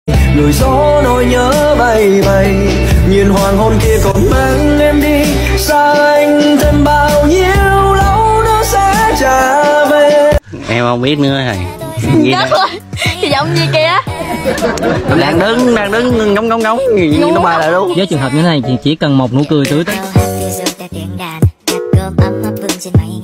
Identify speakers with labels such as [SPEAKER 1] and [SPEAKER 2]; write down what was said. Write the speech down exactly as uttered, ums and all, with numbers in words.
[SPEAKER 1] Người gió nỗi nhớ bay bay, nhìn hoàng hôn kia còn mang em đi xa anh thêm bao nhiêu, lâu nữa sẽ trả về.
[SPEAKER 2] Em không biết nữa rồi.
[SPEAKER 3] Chết rồi, thì giọng gì kìa.
[SPEAKER 2] Đang đứng, đang đứng ngóng ngóng ngóng, nó bay lại luôn.
[SPEAKER 4] Với trường hợp như thế này thì chỉ cần một nụ cười tươi tới.